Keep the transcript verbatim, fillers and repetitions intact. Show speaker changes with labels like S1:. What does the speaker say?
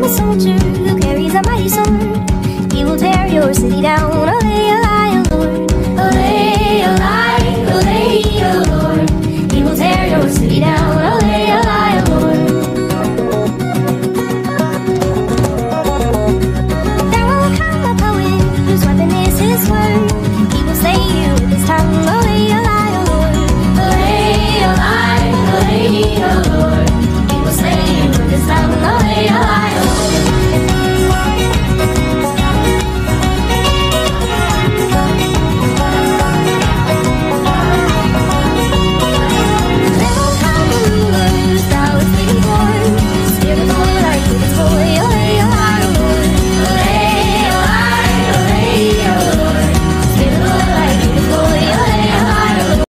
S1: a soldier who carries a mighty sword. He will tear your city down. Olay, olay, O Lord. Olay, olay, olay, O Lord. He will tear your city down.